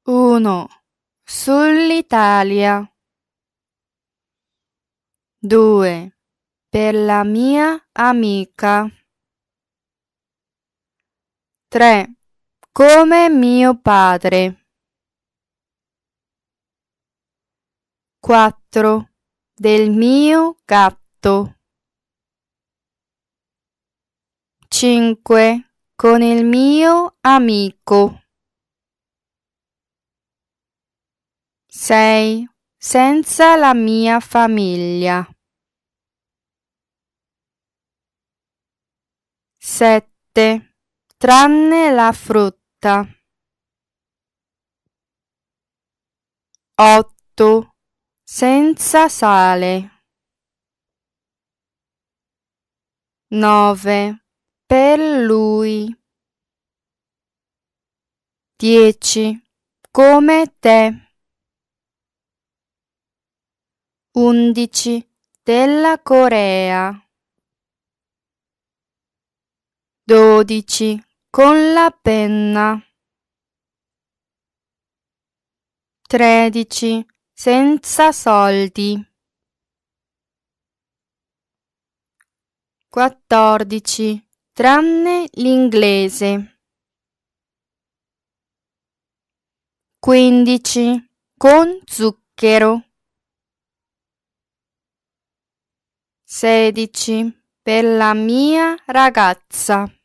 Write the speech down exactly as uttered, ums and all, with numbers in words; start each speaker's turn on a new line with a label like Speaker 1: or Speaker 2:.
Speaker 1: uno. Sull'Italia. due. Per la mia amica. tre. Come mio padre. quattro. Del mio gatto. cinque. Con il mio amico. sei. Senza la mia famiglia. sette. Tranne la frutta. otto. Senza sale. nove. Per lui. dieci. Come te. undici. Della Corea. dodici. Con la penna. tredici. Senza soldi. quattordici. Tranne l'inglese. quindici. Con zucchero. sedici. Per la mia ragazza.